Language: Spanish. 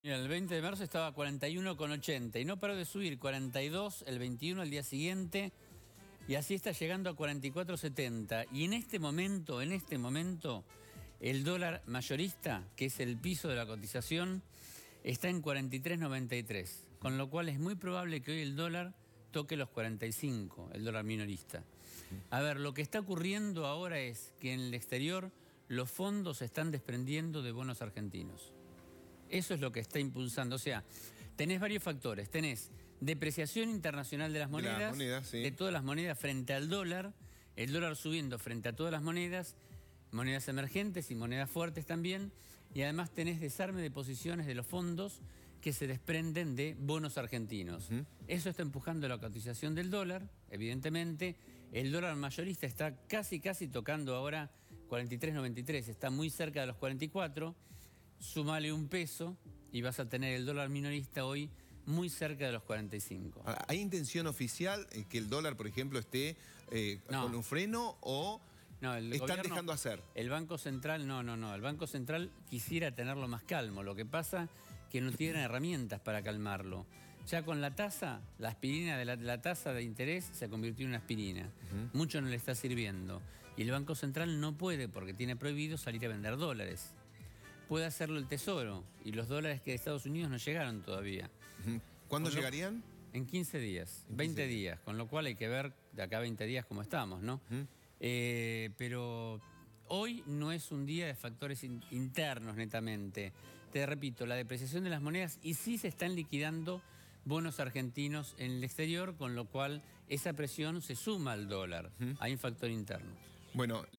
Mira, el 20 de marzo estaba a 41,80 y no paró de subir, 42, el 21 al día siguiente, y así está llegando a 44,70. Y en este momento, el dólar mayorista, que es el piso de la cotización, está en 43,93, con lo cual es muy probable que hoy el dólar toque los 45, el dólar minorista. A ver, lo que está ocurriendo ahora es que en el exterior los fondos se están desprendiendo de bonos argentinos. Eso es lo que está impulsando. O sea, tenés varios factores. Tenés depreciación internacional de las monedas, sí, de todas las monedas frente al dólar, el dólar subiendo frente a todas las monedas emergentes y monedas fuertes también, y además tenés desarme de posiciones de los fondos que se desprenden de bonos argentinos. Eso está empujando la cotización del dólar, evidentemente. El dólar mayorista está casi tocando ahora 43,93, está muy cerca de los 44. Sumale un peso y vas a tener el dólar minorista hoy muy cerca de los 45. ¿Hay intención oficial que el dólar, por ejemplo, esté con un freno o están dejando hacer? El Banco Central, no. El Banco Central quisiera tenerlo más calmo. Lo que pasa que no tienen herramientas para calmarlo. Ya con la tasa, la aspirina de la tasa de interés se convirtió en una aspirina. Mucho no le está sirviendo. Y el Banco Central no puede, porque tiene prohibido salir a vender dólares. Puede hacerlo el Tesoro, y los dólares que de Estados Unidos no llegaron todavía. ¿Cuándo llegarían? En 15 días, 20 días, con lo cual hay que ver de acá a 20 días cómo estamos, ¿no? Pero hoy no es un día de factores internos netamente. Te repito, la depreciación de las monedas, y sí se están liquidando bonos argentinos en el exterior, con lo cual esa presión se suma al dólar. Hay un factor interno. Bueno.